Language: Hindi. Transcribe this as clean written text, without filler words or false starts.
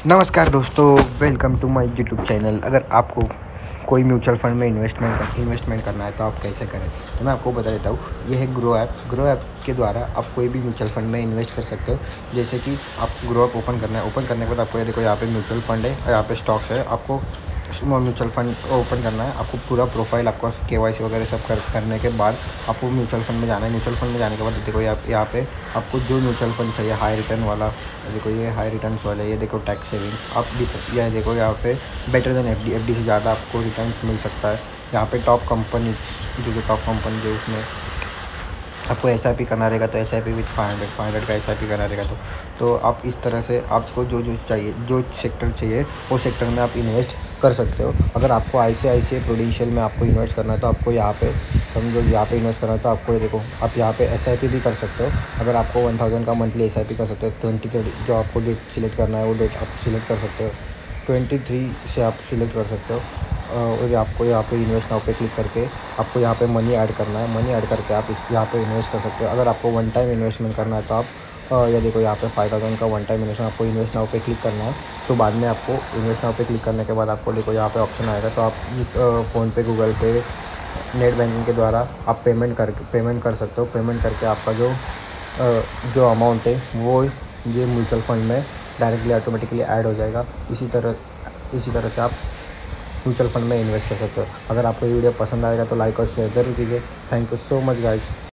नमस्कार दोस्तों, welcome to my YouTube channel. अगर आपको कोई म्यूचुअल फंड में इन्वेस्टमेंट करना है तो आप कैसे करें, तो मैं आपको बता देता हूँ। ये है ग्रो ऐप के द्वारा आप कोई भी म्यूचुअल फंड में इन्वेस्ट कर सकते हो। जैसे कि आप ग्रो ऐप ओपन करना है, ओपन करने के बाद आपको ये देखो, यहाँ पे म्यूचुअल फंड है और यहाँ पे स्टॉक्स है। आपको म्यूचुअल फंड ओपन करना है, आपको पूरा प्रोफाइल, आपको KYC वगैरह सब करने के बाद आपको म्यूचुअल फंड में जाना है। म्यूचुअल फंड में जाने के बाद देखो यहाँ पे आपको जो म्यूचुअल फंड चाहिए हाई रिटर्न वाला, देखो ये हाई रिटर्न्स वाले, ये देखो टैक्स सेविंग्स आप यह देखो यहाँ पे बेटर देन FD से ज़्यादा आपको रिटर्न्स मिल सकता है। यहाँ पे टॉप कंपनी जो टॉप कंपनी जो उसमें आपको SIP करना रहेगा तो SIP विथ 500 का SIP करना रहेगा। तो आप इस तरह से आपको जो चाहिए, जो सेक्टर चाहिए वो सेक्टर में आप इन्वेस्ट कर सकते हो। अगर आपको ICICI प्रूडेंशियल में आपको इन्वेस्ट करना है तो आपको यहाँ पे समझो, यहाँ पे इन्वेस्ट करना है तो आपको ये देखो, आप यहाँ पे SIP भी कर सकते हो। अगर आपको 1000 का मंथली SIP कर सकते हो, 23 जो आपको डेट सिलेक्ट करना है वो डेट आप सिलेक्ट कर सकते हो, 23 से आप सिलेक्ट कर सकते हो। और आपको यहाँ पे इन्वेस्ट नाउ पे क्लिक करके आपको यहाँ पे मनी ऐड करना है। मनी ऐड करके आप यहाँ पे इन्वेस्ट कर सकते हो। अगर आपको वन टाइम इन्वेस्टमेंट करना है तो आप ये देखो, यहाँ पे 5000 का वन टाइम इन्वेस्टमेंट आपको इन्वेस्ट नाउ पे क्लिक करना है। तो बाद में आपको इन्वेस्ट नाउ पे क्लिक करने के बाद आपको देखो यहाँ पे ऑप्शन आएगा, तो आप PhonePe, Google Pay, net banking के द्वारा आप पेमेंट कर सकते हो। पेमेंट करके आपका जो अमाउंट है वो ये म्यूचुअल फंड में डायरेक्टली ऑटोमेटिकली ऐड हो जाएगा। इसी तरह से आप म्यूचुअल फंड में इन्वेस्ट कर सकते हो। अगर आपको ये वीडियो पसंद आएगा तो लाइक और शेयर ज़रूर कीजिए। Thank you so much guys.